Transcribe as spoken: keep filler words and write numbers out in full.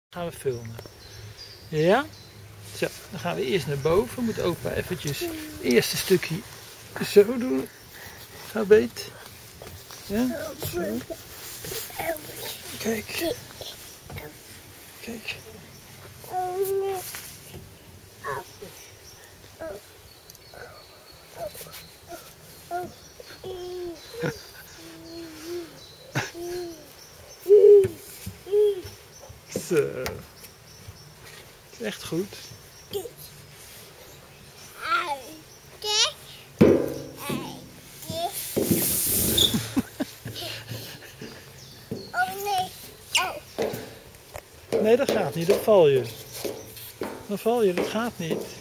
Gaan we filmen. Ja? Zo, dan gaan we eerst naar boven. Moet opa eventjes het eerste stukje zo doen. Ga beet. Ja? Zo. Kijk. Kijk. Zo. Het is echt goed. Oh nee. Oh. Nee, dat gaat niet. Dan val je. Dan val je. Dat gaat niet.